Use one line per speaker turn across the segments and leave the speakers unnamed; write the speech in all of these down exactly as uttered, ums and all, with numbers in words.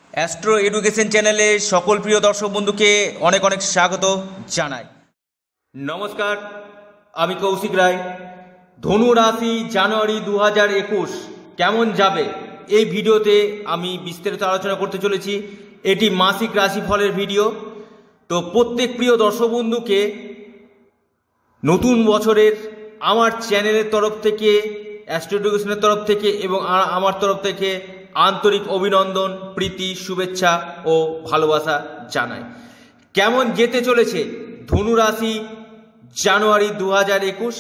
Astro education চ্যানেলে সকল প্রিয় দর্শক বন্ধুকে অনেক অনেক স্বাগত জানাই। নমস্কার, আমি কৌশিক রায়। ধনু রাশি জানুয়ারি দু হাজার একুশ কেমন যাবে এই ভিডিওতে আমি বিস্তারিত আলোচনা করতে চলেছি। এটি মাসিক রাশিফলের ভিডিও। তো প্রত্যেক প্রিয় দর্শক বন্ধুকে নতুন বছরের আমার চ্যানেলের তরফ থেকে, অ্যাস্ট্রো এডুকেশনের তরফ থেকে এবং আমার তরফ থেকে আন্তরিক অভিনন্দন, প্রীতি, শুভেচ্ছা ও ভালোবাসা জানাই। কেমন যেতে চলেছে ধনু রাশি জানুয়ারি দু হাজার একুশ?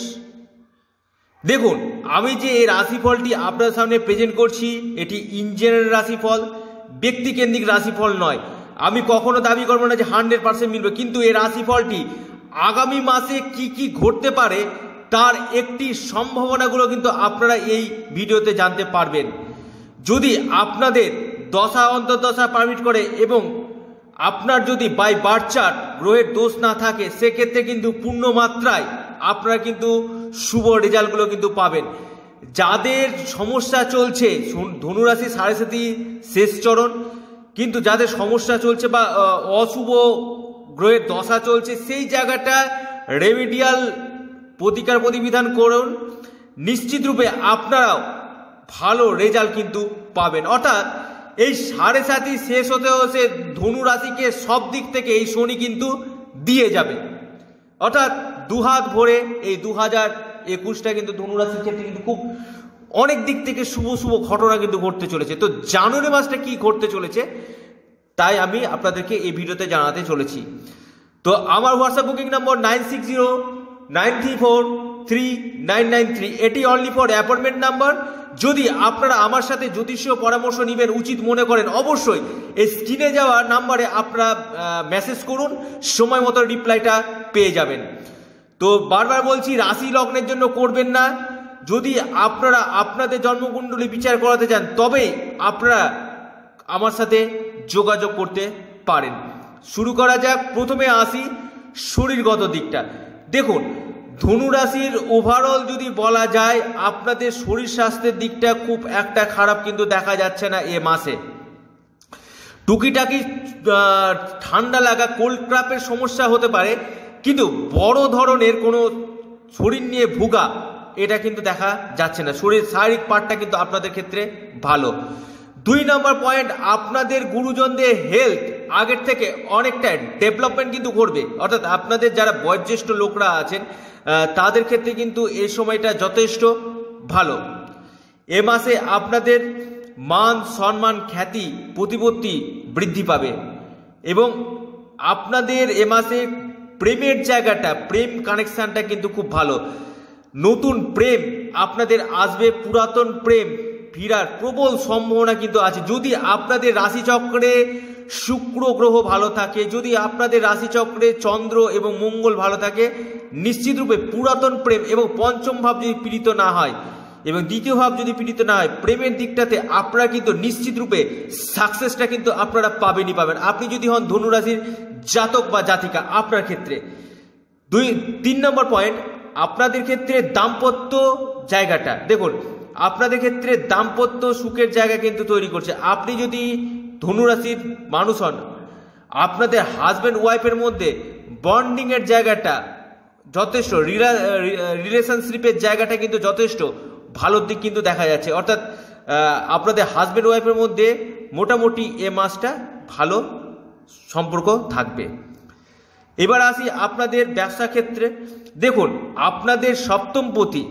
দেখুন, আমি যে এই রাশিফলটি আপনার সামনে প্রেজেন্ট করছি এটি ইন জেনারেল রাশিফল, ব্যক্তিকেন্দ্রিক রাশিফল নয়। আমি কখনো দাবি করবো না যে হান্ড্রেড পার্সেন্ট মিলবে, কিন্তু এই রাশিফলটি আগামী মাসে কি কি ঘটতে পারে তার একটি সম্ভাবনাগুলো কিন্তু আপনারা এই ভিডিওতে জানতে পারবেন। যদি আপনাদের দশা অন্তর্দশা পারমিট করে এবং আপনার যদি বাই বার্থ চার্ট গ্রহের দোষ না থাকে, সেক্ষেত্রে কিন্তু পূর্ণ মাত্রায় আপনারা কিন্তু শুভ রেজাল্টগুলো কিন্তু পাবেন। যাদের সমস্যা চলছে, ধনুরাশি সাড়ে সাতি শেষ চরণ, কিন্তু যাদের সমস্যা চলছে বা অশুভ গ্রহের দশা চলছে, সেই জায়গাটা রেমিডিয়াল প্রতিকার প্রতিবিধান করুন। নিশ্চিত রূপে আপনারাও ভালো রেজাল্ট কিন্তু পাবেন। অর্থাৎ এই সাড়ে সাতি শেষ হতে হতে ধনু রাশিকে সব দিক থেকে এই শনি কিন্তু দিয়ে যাবে। অর্থাৎ দুহাত ভরে এই দু হাজার একুশটা কিন্তু ধনু রাশির ক্ষেত্রে কিন্তু খুব অনেক দিক থেকে শুভ শুভ ঘটনা কিন্তু ঘটতে চলেছে। তো জানুয়ারি মাসটা কি ঘটতে চলেছে তাই আমি আপনাদেরকে এই ভিডিওতে জানাতে চলেছি। তো আমার WhatsApp booking number nine six zero nine three four three nine nine three, এটি অনলি ফর অ্যাপয়েন্টমেন্ট নাম্বার। যদি আপনারা আমার সাথে জ্যোতিষীয় পরামর্শ নেবেন উচিত মনে করেন, অবশ্যই এই স্ক্রিনে যাওয়া নাম্বারে আপনারা মেসেজ করুন, সময় মতো রিপ্লাইটা পেয়ে যাবেন। তো বারবার বলছি, রাশি লগ্নের জন্য করবেন না। যদি আপনারা আপনাদের জন্মকুণ্ডলী বিচার করাতে চান তবেই আপনারা আমার সাথে যোগাযোগ করতে পারেন। শুরু করা যাক। প্রথমে আসি শরীরগত দিকটা। দেখুন, ধনু রাশির ওভারঅল যদি বলা যায়, আপনাদের শরীর স্বাস্থ্যের দিকটা খুব একটা খারাপ কিন্তু দেখা যাচ্ছে না এ মাসে। টুকিটাকি ঠান্ডা লাগা, কোল্ড ক্রাপের সমস্যা হতে পারে, কিন্তু বড় ধরনের কোনো শরীর নিয়ে ভুগা এটা কিন্তু দেখা যাচ্ছে না। শরীর শারীরিক পার্টটা কিন্তু আপনাদের ক্ষেত্রে ভালো। দুই নম্বর পয়েন্ট, আপনাদের গুরুজনদের হেলথ আগের থেকে অনেকটা ডেভেলপমেন্ট কিন্তু করবে। অর্থাৎ আপনাদের যারা বয়োজ্যেষ্ঠ লোকরা আছেন তাদের ক্ষেত্রে কিন্তু এই সময়টা যথেষ্ট ভালো। এ মাসে আপনাদের মান সম্মান খ্যাতি প্রতিপত্তি বৃদ্ধি পাবে এবং আপনাদের এ মাসে প্রেমের জায়গাটা, প্রেম কানেকশানটা কিন্তু খুব ভালো। নতুন প্রেম আপনাদের আসবে, পুরাতন প্রেম ফিরার প্রবল সম্ভাবনা কিন্তু আছে। যদি আপনাদের রাশিচক্রে শুক্র গ্রহ ভালো থাকে, যদি আপনাদের রাশিচক্রে চন্দ্র এবং মঙ্গল ভালো থাকে, নিশ্চিত রূপে পুরাতন প্রেম এবং পঞ্চম ভাব যদি পীড়িত না হয় এবং দ্বিতীয় ভাব যদি পীড়িত না হয়, প্রেমের দিকটাতে আপনারা কিন্তু নিশ্চিত রূপে সাকসেসটা কিন্তু আপনারা পাবেনই পাবেন। আপনি যদি হন ধনু রাশির জাতক বা জাতিকা, আপনার ক্ষেত্রে। দুই তিন নম্বর পয়েন্ট, আপনাদের ক্ষেত্রে দাম্পত্য জায়গাটা দেখুন, আপনাদের ক্ষেত্রে দাম্পত্য সুখের জায়গা কিন্তু তৈরি করছে। আপনি যদি ধনুরাশির মানুষ হন, আপনাদের হাজব্যান্ড ওয়াইফের মধ্যে বন্ডিংয়ের জায়গাটা যথেষ্ট, রিলেশনশিপের জায়গাটা কিন্তু যথেষ্ট ভালো দিক কিন্তু দেখা যাচ্ছে। অর্থাৎ আপনাদের হাজব্যান্ড ওয়াইফের মধ্যে মোটামুটি এ মাসটা ভালো সম্পর্ক থাকবে। এবার আসি আপনাদের ব্যবসা ক্ষেত্রে। দেখুন, আপনাদের সপ্তমপতি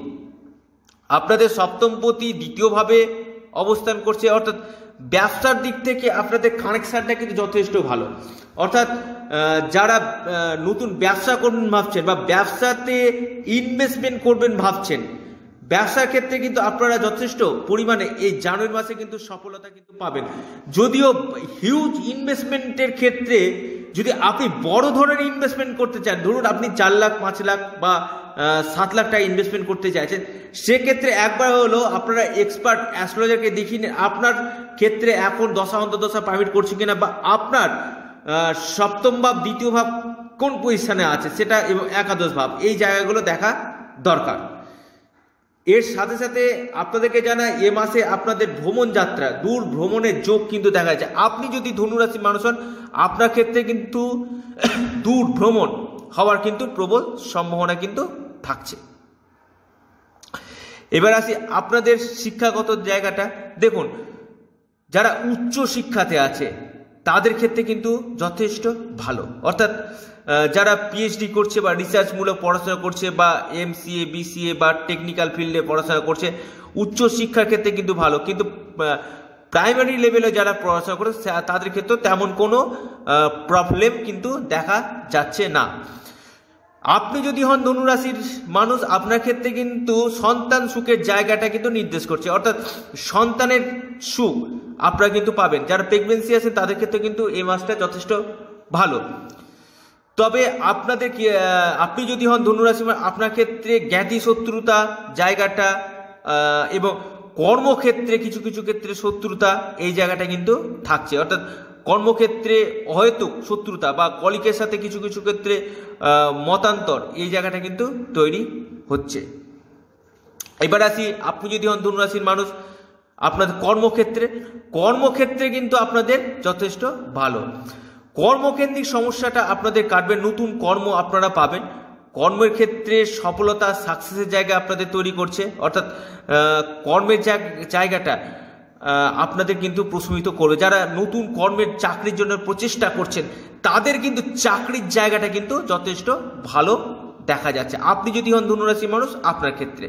আপনাদের সপ্তমপতি দ্বিতীয়ভাবে অবস্থান করছে। অর্থাৎ ব্যবসার দিক থেকে আপনাদের কানেকশানটা কিন্তু যথেষ্ট ভালো। অর্থাৎ যারা নতুন ব্যবসা করবেন ভাবছেন বা ব্যবসাতে ইনভেস্টমেন্ট করবেন ভাবছেন, ব্যবসার ক্ষেত্রে কিন্তু আপনারা যথেষ্ট পরিমাণে এই জানুয়ারি মাসে কিন্তু সফলতা কিন্তু পাবেন। যদিও হিউজ ইনভেস্টমেন্টের ক্ষেত্রে যদি আপনি বড় ধরনের ইনভেস্টমেন্ট করতে চান, ধরুন আপনি চার লাখ পাঁচ লাখ বা সাত লাখ টাকা ইনভেস্টমেন্ট করতে চাইছেন, সেক্ষেত্রে একবার হলো আপনারা এক্সপার্ট অ্যাস্ট্রোলজারকে দেখিয়ে নিন আপনার ক্ষেত্রে এখন দশা অন্তর্দশা পারমিট করছে কিনা, বা আপনার সপ্তম ভাব দ্বিতীয় ভাব কোন পজিশনে আছে সেটা এবং একাদশ ভাব, এই জায়গাগুলো দেখা দরকার। এর সাথে সাথে আপনাদেরকে জানাই এ মাসে আপনাদের ভ্রমণ যাত্রা দূর ভ্রমণের যোগ কিন্তু দেখা যাচ্ছে। আপনি যদি ধনুরাশির মানুষ হন আপনার ক্ষেত্রে কিন্তু দূর ভ্রমণ হওয়ার কিন্তু প্রবল সম্ভাবনা কিন্তু থাকছে। এবার আসি আপনাদের শিক্ষাগত জায়গাটা। দেখুন, যারা উচ্চ শিক্ষাতে আছে তাদের ক্ষেত্রে কিন্তু যথেষ্ট ভালো, অর্থাৎ যারা পিএইচডি করছে বা রিসার্চমূলক পড়াশোনা করছে বা এমসিএ বিসিএ বা টেকনিক্যাল ফিল্ডে পড়াশোনা করছে উচ্চ শিক্ষার ক্ষেত্রে কিন্তু ভালো, কিন্তু প্রাইমারি লেভেলে যারা পড়াশোনা করে তাদের ক্ষেত্রে তেমন কোনো প্রবলেম কিন্তু দেখা যাচ্ছে না। আপনি যদি হন ধনুরাশির মানুষ আপনার ক্ষেত্রে কিন্তু সন্তান সুখের জায়গাটা কিন্তু নির্দেশ করছে, অর্থাৎ সন্তানের সুখ আপনারা কিন্তু পাবেন। যারা প্রেগনেন্সি আছেন তাদের ক্ষেত্রে কিন্তু এই মাসটা যথেষ্ট ভালো। তবে আপনাদের কি আপনি যদি হন ধনুরাশি আপনার ক্ষেত্রে জ্ঞাতি শত্রুতা জায়গাটা এবং কর্মক্ষেত্রে কিছু কিছু ক্ষেত্রে শত্রুতা এই জায়গাটা কিন্তু থাকছে, অর্থাৎ কর্মক্ষেত্রে হয়তো শত্রুতা বা কলিকের সাথে কিছু কিছু ক্ষেত্রে মতান্তর এই জায়গাটা কিন্তু তৈরি হচ্ছে। এবার আসি আপনি যদি হন ধনুরাশির মানুষ আপনাদের কর্মক্ষেত্রে কর্মক্ষেত্রে কিন্তু আপনাদের যথেষ্ট ভালো। কর্মকেন্দ্রিক সমস্যাটা আপনাদের কাটবে, নতুন কর্ম আপনারা পাবেন, কর্মের ক্ষেত্রে সফলতা সাকসেসের জায়গা আপনাদের তৈরি করছে, অর্থাৎ কর্মের জায়গাটা আপনাদের কিন্তু প্রশমিত করবে। যারা নতুন কর্মের চাকরির জন্য প্রচেষ্টা করছেন তাদের কিন্তু চাকরির জায়গাটা কিন্তু যথেষ্ট ভালো দেখা যাচ্ছে। আপনি যদি হন ধনুরাশির মানুষ আপনার ক্ষেত্রে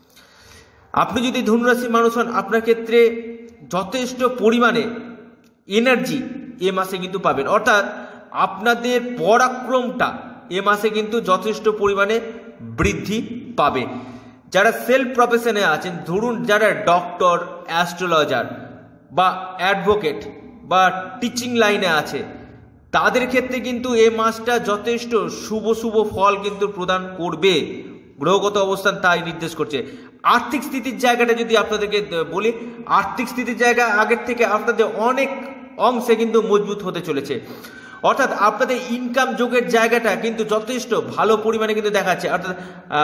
আপনি যদি ধনুরাশির মানুষ হন আপনার ক্ষেত্রে যথেষ্ট পরিমাণে এনার্জি এ মাসে কিন্তু পাবেন, অর্থাৎ আপনাদের পরাক্রমটা এ মাসে কিন্তু যথেষ্ট পরিমাণে বৃদ্ধি পাবে। যারা সেলফ প্রফেশনে আছেন, ধরুন যারা ডক্টর, অ্যাস্ট্রোলজার বা অ্যাডভোকেট বা টিচিং লাইনে আছে তাদের ক্ষেত্রে কিন্তু এই মাসটা যথেষ্ট শুভ শুভ ফল কিন্তু প্রদান করবে। গ্রহগত অবস্থান তাই নির্দেশ করছে। আর্থিক স্থিতির জায়গাটা যদি আপনাদেরকে বলি, আর্থিক স্থিতির জায়গা আগের থেকে আপনাদের অনেক অংশে কিন্তু মজবুত হতে চলেছে, অর্থাৎ আপনাদের ইনকাম যোগের জায়গাটা কিন্তু যথেষ্ট ভালো পরিমাণে কিন্তু দেখাচ্ছে, অর্থাৎ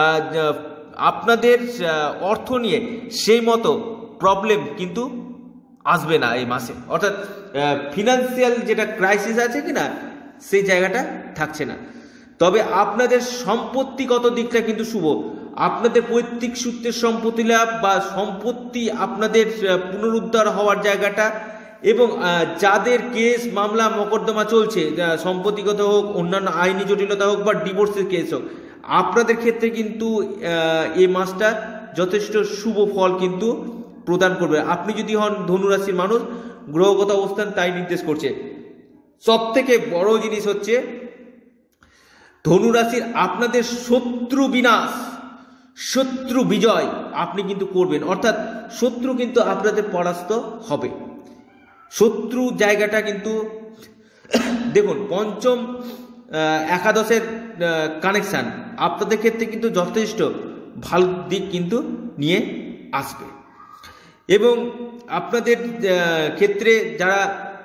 আপনাদের অর্থ নিয়ে সেই মতো প্রবলেম কিন্তু আসবে না এই মাসে, অর্থাৎ ফিনান্সিয়াল যেটা ক্রাইসিস আছে কিনা সেই জায়গাটা থাকছে না। তবে আপনাদের সম্পত্তিগত দিকটা কিন্তু শুভ, আপনাদের পৈতৃক সূত্রের সম্পত্তি লাভ বা সম্পত্তি আপনাদের পুনরুদ্ধার হওয়ার জায়গাটা এবং যাদের কেস মামলা মোকদ্দমা চলছে সম্পত্তিগত হোক, অন্যান্য আইনি জটিলতা হোক বা ডিভোর্সের কেস হোক, আপনাদের ক্ষেত্রে কিন্তু এই মাসটা যথেষ্ট শুভ ফল কিন্তু প্রদান করবে। আপনি যদি হন ধনুরাশির মানুষ গ্রহগত অবস্থান তাই নির্দেশ করছে। সব থেকে বড় জিনিস হচ্ছে ধনুরাশির আপনাদের শত্রু বিনাশ, শত্রু বিজয় আপনি কিন্তু করবেন, অর্থাৎ শত্রু কিন্তু আপনাদের পরাস্ত হবে। শত্রু জায়গাটা কিন্তু দেখুন পঞ্চম একাদশের কানেকশান আপনাদের ক্ষেত্রে কিন্তু যথেষ্ট ভালো দিক কিন্তু নিয়ে আসবে। এবং আপনাদের ক্ষেত্রে যারা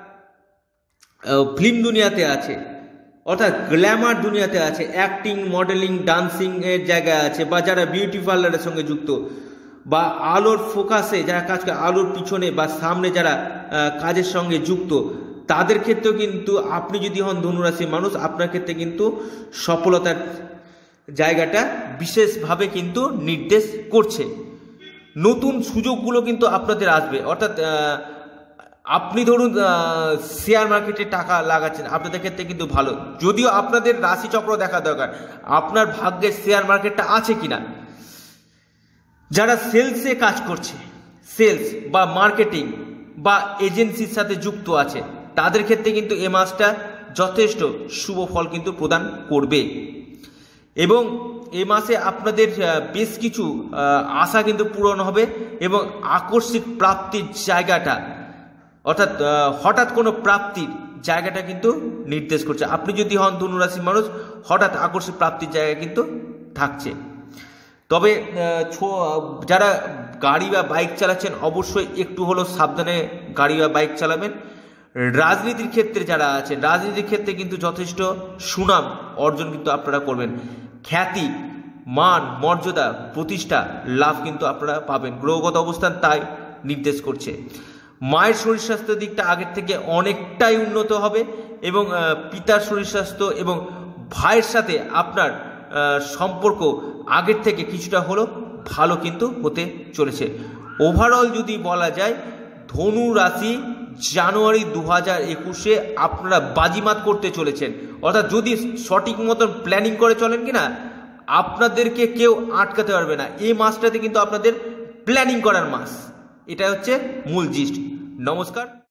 ফিল্ম দুনিয়াতে আছে, অর্থাৎ গ্ল্যামার দুনিয়াতে আছে, অ্যাক্টিং, মডেলিং, ডান্সিং এর জায়গায় আছে, বা যারা বিউটি পার্লারের সঙ্গে যুক্ত বা আলোর ফোকাসে যারা কাজ করে, আলোর পিছনে বা সামনে যারা কাজের সঙ্গে যুক্ত তাদের ক্ষেত্রেও কিন্তু আপনি যদি হন ধনুরাশির মানুষ আপনার ক্ষেত্রে কিন্তু সফলতার জায়গাটা বিশেষভাবে কিন্তু নির্দেশ করছে। নতুন সুযোগগুলো কিন্তু আপনাদের আসবে, অর্থাৎ আপনি ধরুন শেয়ার মার্কেটে টাকা লাগাচ্ছেন আপনাদের ক্ষেত্রে কিন্তু ভালো, যদিও আপনাদের রাশিচক্র দেখা দরকার আপনার ভাগ্যের শেয়ার মার্কেটটা আছে কিনা। যারা সেলসে কাজ করছে, সেলস বা মার্কেটিং বা এজেন্সির সাথে যুক্ত আছে তাদের ক্ষেত্রে কিন্তু এ মাসটা যথেষ্ট শুভ ফল কিন্তু প্রদান করবে। এবং এই মাসে আপনাদের বেশ কিছু আশা কিন্তু পূরণ হবে এবং আকস্মিক প্রাপ্তির জায়গাটা, অর্থাৎ হঠাৎ কোনো প্রাপ্তির জায়গাটা কিন্তু নির্দেশ করছে। আপনি যদি হন ধনুরাশির মানুষ হঠাৎ আকস্মিক প্রাপ্তির জায়গা কিন্তু থাকছে। তবে যারা গাড়ি বা বাইক চালাচ্ছেন অবশ্যই একটু হলেও সাবধানে গাড়ি বা বাইক চালাবেন। রাজনীতির ক্ষেত্রে যারা আছেন রাজনীতির ক্ষেত্রে কিন্তু যথেষ্ট সুনাম অর্জন কিন্তু আপনারা করবেন। খ্যাতি মান মর্যাদা প্রতিষ্ঠা লাভ কিন্তু আপনারা পাবেন। গ্রহগত অবস্থান তাই নির্দেশ করছে। মায়ের শরীর স্বাস্থ্যের দিকটা আগের থেকে অনেকটাই উন্নত হবে এবং পিতার শরীর স্বাস্থ্য এবং ভাইয়ের সাথে আপনার সম্পর্ক আগের থেকে কিছুটা হলেও ভালো কিন্তু হতে চলেছে। ওভারঅল যদি বলা যায় ধনু রাশি জানুয়ারি দু হাজার একুশে আপনারা বাজিমাত করতে চলেছেন, অর্থাৎ যদি সঠিক মতন প্ল্যানিং করে চলেন কিনা আপনাদেরকে কেউ আটকাতে পারবে না। এই মাসটাতে কিন্তু আপনাদের প্ল্যানিং করার মাস, এটা হচ্ছে মূল জিস্ট। নমস্কার।